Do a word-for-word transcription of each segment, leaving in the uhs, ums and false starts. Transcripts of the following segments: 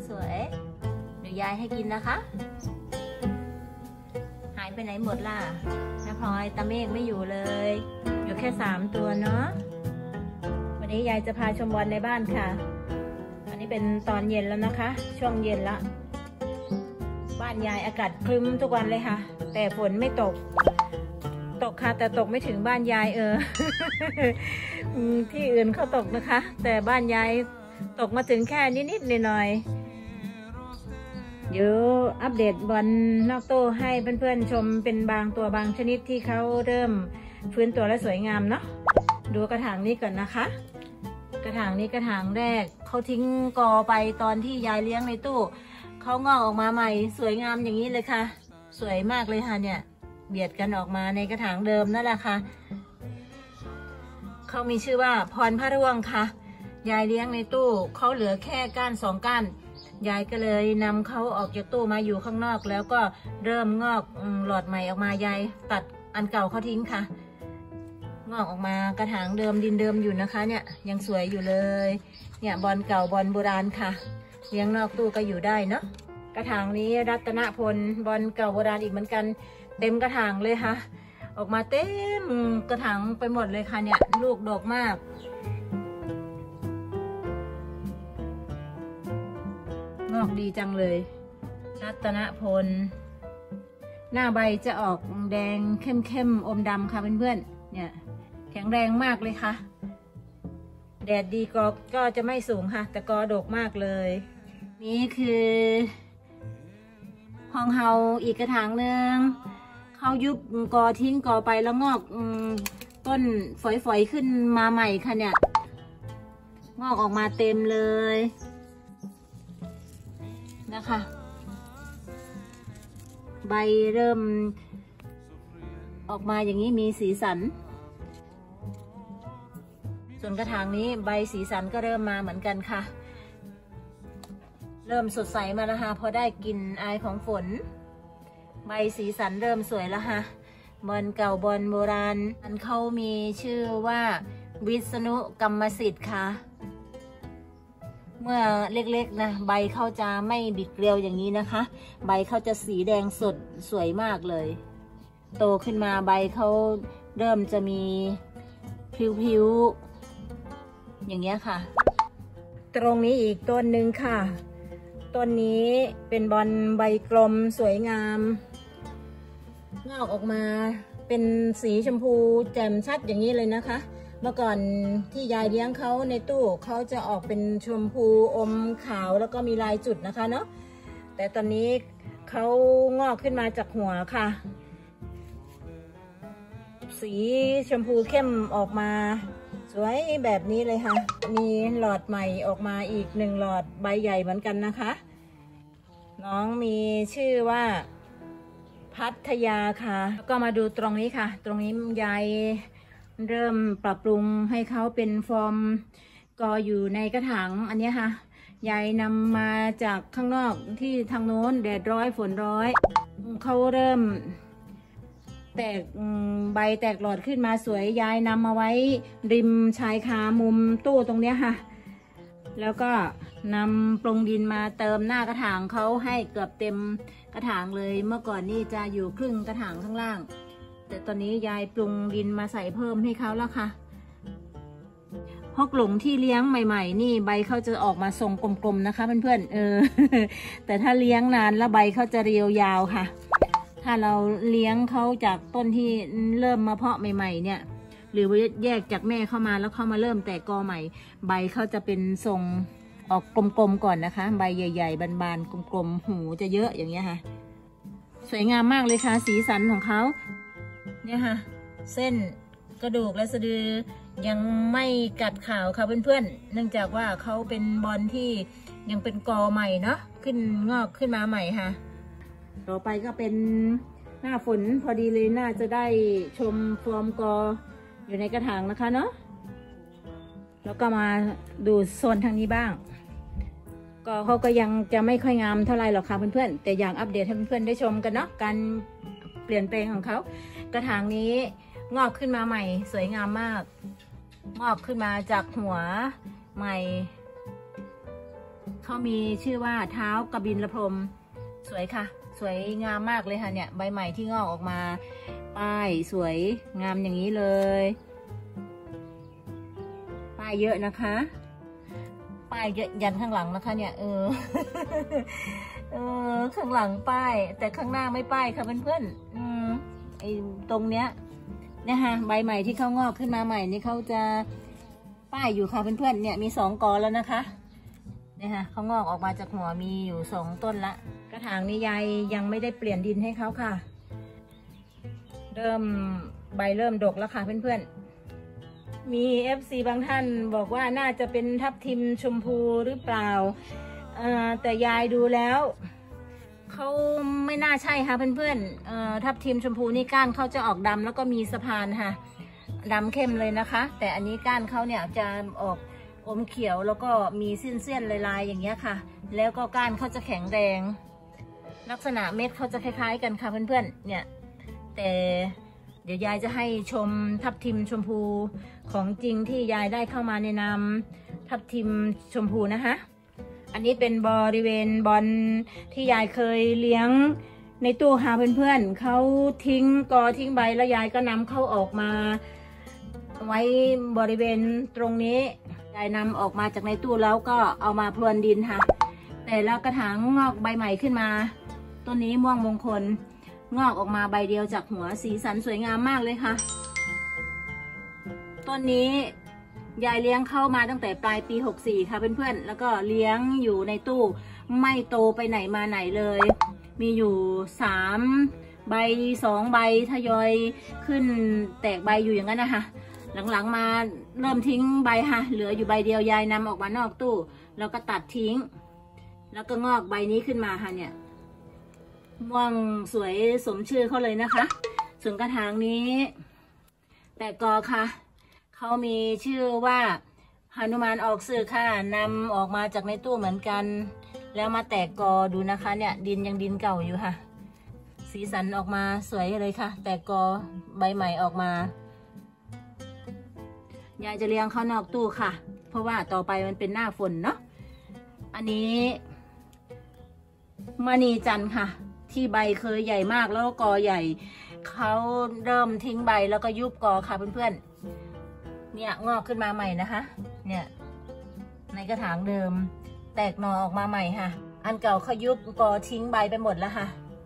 สวยเดี๋ยวยายให้กินนะคะหายไปไหนหมดล่ะน้าพลอยตาเมฆไม่อยู่เลยอยู่แค่สามตัวเนาะวันนี้ยายจะพาชมบอลในบ้านค่ะอันนี้เป็นตอนเย็นแล้วนะคะช่วงเย็นละบ้านยายอากาศครึ้มทุกวันเลยค่ะแต่ฝนไม่ตกตกค่ะแต่ตกไม่ถึงบ้านยายเออ ที่อื่นเขาตกนะคะแต่บ้านยายตกมาถึงแค่นิดๆหน่อยๆเดี๋ยวอัปเดตบอลนอกตู้ให้เพื่อนๆชมเป็นบางตัวบางชนิดที่เขาเริ่มฟื้นตัวและสวยงามเนาะดูกระถางนี้ก่อนนะคะกระถางนี้กระถางแรกเขาทิ้งกอไปตอนที่ยายเลี้ยงในตู้เขางอกออกมาใหม่สวยงามอย่างนี้เลยค่ะสวยมากเลยค่ะเนี่ยเบียดกันออกมาในกระถางเดิมนั่นแหละค่ะเขามีชื่อว่าพรพระร่วงค่ะยายเลี้ยงในตู้เขาเหลือแค่ก้านสองก้านยายก็เลยนำเขาออกจากตู้มาอยู่ข้างนอกแล้วก็เริ่มงอกหลอดใหม่ออกมายายตัดอันเก่าเขาทิ้งค่ะงอกออกมากระถางเดิมดินเดิมอยู่นะคะเนี่ยยังสวยอยู่เลยเนี่ยบอลเก่าบอลโบราณค่ะเลี้ยงนอกตู้ก็อยู่ได้เนาะกระถางนี้รัตนพลบอลเก่าโบราณอีกเหมือนกันเต็มกระถางเลยค่ะออกมาเต็มกระถางไปหมดเลยค่ะเนี่ยลูกดกมากงอกดีจังเลยรัตนพลหน้าใบจะออกแดงเข้มๆอมดำค่ะเพื่อนๆเนี่ยแข็งแรงมากเลยค่ะแดดดีก็ก็จะไม่สูงค่ะแต่ก็ดกมากเลยนี่คือฮองเฮาอีกกระถางหนึ่งเขายุบกอทิ้งกอไปแล้วงอกต้นฝอยๆขึ้นมาใหม่ค่ะเนี่ยงอกออกมาเต็มเลยนะคะใบเริ่มออกมาอย่างนี้มีสีสันส่วนกระถางนี้ใบสีสันก็เริ่มมาเหมือนกันค่ะเริ่มสดใสมาแล้วค่ะพอได้กลิ่นอายของฝนใบสีสันเริ่มสวยแล้วค่ะบอลเก่าบอลโบราณอันเขามีชื่อว่าวิษณุกรรมสิทธิ์ค่ะเมื่อเล็กๆนะใบเขาจะไม่บิดเกลียวอย่างนี้นะคะใบเขาจะสีแดงสดสวยมากเลยโตขึ้นมาใบเขาเริ่มจะมีผิวๆอย่างเงี้ยค่ะตรงนี้อีกต้นหนึ่งค่ะต้นนี้เป็นบอลใบกลมสวยงามงอกออกมาเป็นสีชมพูแจ่มชัดอย่างนี้เลยนะคะเมื่อก่อนที่ยายเลี้ยงเขาในตู้เขาจะออกเป็นชมพูอมขาวแล้วก็มีลายจุดนะคะเนาะแต่ตอนนี้เขางอกขึ้นมาจากหัวค่ะสีชมพูเข้มออกมาสวยแบบนี้เลยค่ะมีหลอดใหม่ออกมาอีกหนึ่งหลอดใบใหญ่เหมือนกันนะคะน้องมีชื่อว่าพัทยาค่ะแล้วก็มาดูตรงนี้ค่ะตรงนี้ยายเริ่มปรับปรุงให้เขาเป็นฟอร์มกออยู่ในกระถางอันนี้ค่ะยายนำมาจากข้างนอกที่ทางโน้นแดดร้อยฝนร้อยเขาเริ่มแตกใบแตกหลอดขึ้นมาสวยยายนำมาไว้ริมชายคามุมตู้ตรงนี้ค่ะแล้วก็นำปรุงดินมาเติมหน้ากระถางเขาให้เกือบเต็มกระถางเลยเมื่อก่อนนี่จะอยู่ครึ่งกระถางข้างล่างแต่ตอนนี้ยายปรุงดินมาใส่เพิ่มให้เขาแล้วค่ะฮอกหลงที่เลี้ยงใหม่ๆนี่ใบเขาจะออกมาทรงกลมๆนะคะเพื่อนๆเออ แต่ถ้าเลี้ยงนานแล้วใบเขาจะเรียวยาวค่ะถ้าเราเลี้ยงเขาจากต้นที่เริ่มมาเพาะใหม่ๆเนี่ยหรือว่าแยกจากแม่เข้ามาแล้วเข้ามาเริ่มแตกกอใหม่ใบเขาจะเป็นทรงออกกลมๆก่อนนะคะใบใหญ่ๆบานๆกลมๆหูจะเยอะอย่างเงี้ยค่ะสวยงามมากเลยค่ะสีสันของเขาเนี่ยค่ะเส้นกระดูกและสะดือยังไม่กัดขาวค่ะเพื่อนๆเนื่องจากว่าเขาเป็นบอลที่ยังเป็นกอใหม่เนาะขึ้นงอกขึ้นมาใหม่ค่ะต่อไปก็เป็นหน้าฝนพอดีเลยน่าจะได้ชมฟอร์มกออยู่ในกระถางนะคะเนาะแล้วก็มาดูโซนทางนี้บ้างก็เขาก็ยังจะไม่ค่อยงามเท่าไรหรอกค่ะเพื่อนๆแต่อยากอัปเดตให้เพื่อนๆได้ชมกันเนาะการเปลี่ยนแปลงของเขากระถางนี้งอกขึ้นมาใหม่สวยงามมากงอกขึ้นมาจากหัวใหม่เขเขามีชื่อว่าเท้ากบินละพรหมสวยค่ะสวยงามมากเลยค่ะเนี่ยใบใหม่ที่งอกออกมาป้ายสวยงามอย่างนี้เลยป้ายเยอะนะคะป้ายเยอะยันข้างหลังนะคะเนี่ยเออ เออข้างหลังป้ายแต่ข้างหน้าไม่ป้ายค่ะเพื่อนๆอืมไอ้ตรงเนี้ยเนี่ยฮะใบใหม่ที่เขางอกขึ้นมาใหม่นี่เขาจะป้ายอยู่ค่ะเพื่อนๆเนี่ยมีสองกอแล้วนะคะเนี่ยฮะเขางอกออกมาจากหัวมีอยู่สองต้นละกระถางนี้ยายยังไม่ได้เปลี่ยนดินให้เขาค่ะเริ่มใบเริ่มดกแล้วค่ะเพื่อนๆมี เอฟ ซี บางท่านบอกว่าน่าจะเป็นทับทิมชมพูหรือเปล่าแต่ยายดูแล้วเขาไม่น่าใช่ค่ะเพื่อนๆทับทิมชมพูนี่ก้านเขาจะออกดำแล้วก็มีสะพานค่ะดำเข้มเลยนะคะแต่อันนี้ก้านเขาเนี่ยจะออกอมเขียวแล้วก็มีเส้นๆลายๆอย่างเงี้ยค่ะแล้วก็ก้านเขาจะแข็งแรงลักษณะเม็ดเขาจะคล้ายๆกันค่ะเพื่อนๆเนี่ยแต่เดี๋ยวยายจะให้ชมทับทิมชมพูของจริงที่ยายได้เข้ามาในนามทับทิมชมพูนะคะอันนี้เป็นบริเวณบอลที่ยายเคยเลี้ยงในตู้หาเพื่อนๆเขาทิ้งกอทิ้งใบแล้วยายก็นำเข้าออกมาไว้บริเวณตรงนี้ยายนำออกมาจากในตู้แล้วก็เอามาพรวนดินค่ะแต่แล้วกระถางงอกใบใหม่ขึ้นมาต้นนี้ม่วงมงคลงอกออกมาใบเดียวจากหัวสีสันสวยงามมากเลยค่ะต้นนี้ยายเลี้ยงเข้ามาตั้งแต่ปลายปีหกสี่ค่ะเพื่อนๆแล้วก็เลี้ยงอยู่ในตู้ไม่โตไปไหนมาไหนเลยมีอยู่สามใบสองใบทยอยขึ้นแตกใบอยู่อย่างนั้นนะคะหลังๆมาเริ่มทิ้งใบค่ะเหลืออยู่ใบเดียวยายนำออกมานอกตู้แล้วก็ตัดทิ้งแล้วก็งอกใบนี้ขึ้นมาค่ะเนี่ยม่วงสวยสมชื่อเขาเลยนะคะส่วนกระถางนี้แตกกอค่ะเขามีชื่อว่าหนุมานออกสื่อค่ะนำออกมาจากในตู้เหมือนกันแล้วมาแตกกอดูนะคะเนี่ยดินยังดินเก่าอยู่ค่ะสีสันออกมาสวยเลยค่ะแตกกอใบใหม่ออกมายายจะเลี้ยงเขานอกตู้ค่ะเพราะว่าต่อไปมันเป็นหน้าฝนเนาะอันนี้มณีจันทร์ค่ะที่ใบเคยใหญ่มากแล้วกอใหญ่เขาเริ่มทิ้งใบแล้วก็ยุบกอค่ะเพื่อนๆเนี่ยงอกขึ้นมาใหม่นะคะเนี่ยในกระถางเดิมแตกหน่อออกมาใหม่ค่ะอันเก่าเขายุบกอทิ้งใบไปหมดแล้วค่ะ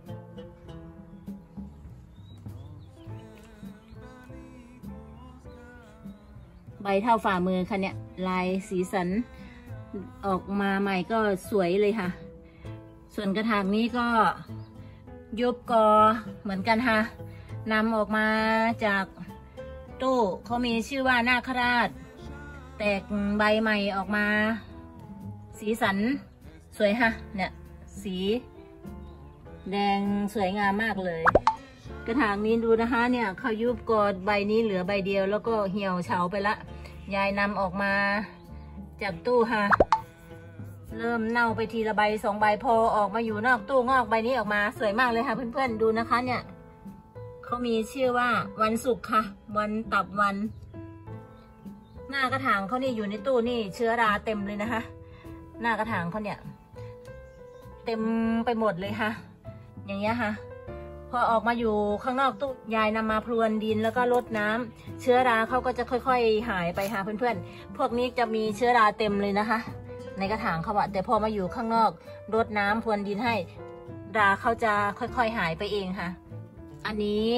ใบเท่าฝ่ามือค่ะเนี่ยลายสีสันออกมาใหม่ก็สวยเลยค่ะส่วนกระถางนี้ก็ยุบกอเหมือนกันค่ะนำออกมาจากตู้เขามีชื่อว่านาคราชแตกใบใหม่ออกมาสีสันสวยค่ะเนี่ยสีแดงสวยงามมากเลยกระถางนี้ดูนะคะเนี่ยเขายุบกอใบนี้เหลือใบเดียวแล้วก็เหี่ยวเฉาไปละยายนำออกมาจากตู้ค่ะเริ่มเน่าไปทีละใบสองใบพอออกมาอยู่นอกตู้งอกใบนี้ออกมาสวยมากเลยค่ะเพื่อนๆดูนะคะเนี่ยเขามีชื่อว่าวันศุกร์ค่ะวันตับวันหน้ากระถางเขานี่อยู่ในตู้นี่เชื้อราเต็มเลยนะคะหน้ากระถางเขาเนี่ยเต็มไปหมดเลยค่ะอย่างเงี้ยค่ะพอออกมาอยู่ข้างนอกตู้ยายนำมาพรวนดินแล้วก็รดน้ำเชื้อราเขาก็จะค่อยๆหายไปค่ะเพื่อนๆพวกนี้จะมีเชื้อราเต็มเลยนะคะในกระถางเขาอะแต่พอมาอยู่ข้างนอกรดน้ำพรวนดินให้ราเขาจะค่อยๆหายไปเองค่ะอันนี้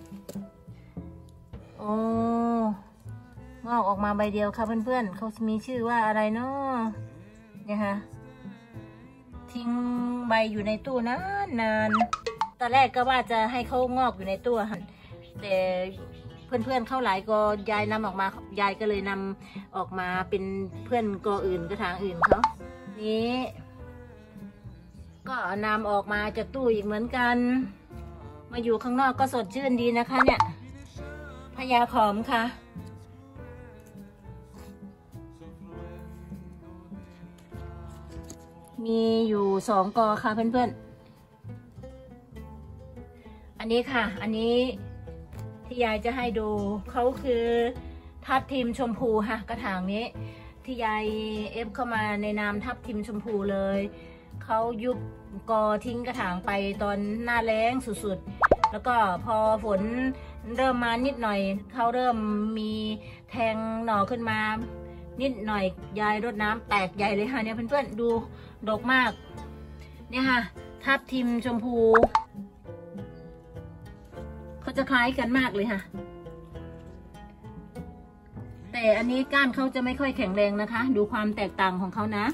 โอ้งอกออกมาใบเดียวค่ะเพื่อนๆเขามีชื่อว่าอะไรเนาะเนี่ยค่ะทิ้งใบอยู่ในตู้นานนานตอนแรกก็ว่าจะให้เขางอกอยู่ในตู้ค่ะแต่เพื่อนๆเข้าหลายก็ยายนำออกมายายก็เลยนำออกมาเป็นเพื่อนกออื่นกระถางอื่นเขานี้ก็นำออกมาจากตู้อีกเหมือนกันมาอยู่ข้างนอกก็สดชื่นดีนะคะเนี่ยพญาขอมค่ะมีอยู่สองกอค่ะเพื่อนๆอันนี้ค่ะอันนี้ที่ยายจะให้ดูเขาคือทับทิมชมพูค่ะกระถางนี้ที่ยายเอฟเข้ามาในนามทับทิมชมพูเลยเขายุบกอทิ้งกระถางไปตอนหน้าแล้งสุดๆแล้วก็พอฝนเริ่มมานิดหน่อยเขาเริ่มมีแทงหน่อขึ้นมานิดหน่อยยายรดน้ำแตกใหญ่เลยค่ะเนี่ยเพื่อนๆดูดกมากเนี่ยค่ะทับทิมชมพูเขาจะคล้ายกันมากเลยค่ะแต่อันนี้ก้านเขาจะไม่ค่อยแข็งแรงนะคะดูความแตกต่างของเขานะ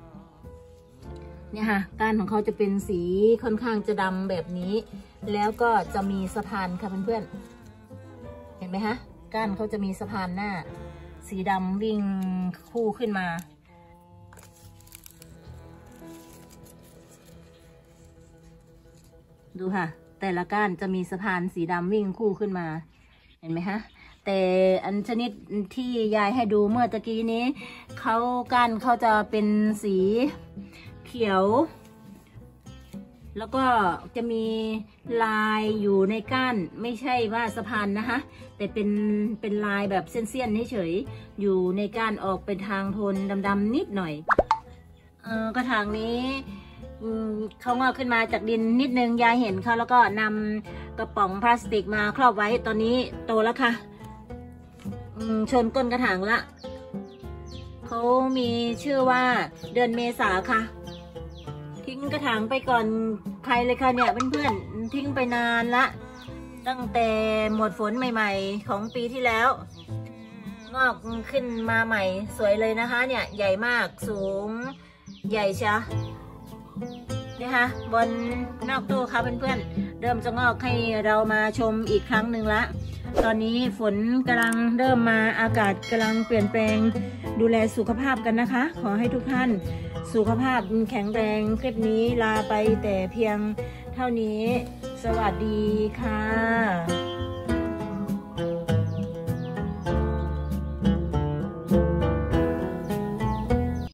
เนี่ยค่ะก้านของเขาจะเป็นสีค่อนข้างจะดำแบบนี้แล้วก็จะมีสะพานค่ะเพื่อนๆเห็นไหมคะก้านเขาจะมีสะพานหน้าสีดำวิ่งคู่ขึ้นมาดูค่ะแต่ละก้านจะมีสะพานสีดำวิ่งคู่ขึ้นมาเห็นไหมคะแต่อันชนิดที่ยายให้ดูเมื่อตะกี้นี้เขาก้านเขาจะเป็นสีเขียวแล้วก็จะมีลายอยู่ในก้านไม่ใช่ว่าสะพานนะคะแต่เป็นเป็นลายแบบเส้นๆเฉยๆอยู่ในก้านออกเป็นทางโทนดำๆนิดหน่อยเออกระถางนี้เขางอกขึ้นมาจากดินนิดนึงยายเห็นเขาแล้วก็นำกระป๋องพลาสติกมาครอบไว้ตอนนี้โตแล้วค่ะชนก้นกระถางละเขามีชื่อว่าเดือนเมษาค่ะทิ้งกระถางไปก่อนใครเลยค่ะเนี่ยเพื่อนๆทิ้งไปนานละตั้งแต่หมดฝนใหม่ๆของปีที่แล้วงอกขึ้นมาใหม่สวยเลยนะคะเนี่ยใหญ่มากสูงใหญ่ชะนะคะบนนอกตู้ค่ะเพื่อนๆเริ่มจะงอกให้เรามาชมอีกครั้งหนึ่งละตอนนี้ฝนกำลังเริ่มมาอากาศกำลังเปลี่ยนแปลงดูแลสุขภาพกันนะคะขอให้ทุกท่านสุขภาพแข็งแรงคลิปนี้ลาไปแต่เพียงเท่านี้สวัสดีค่ะ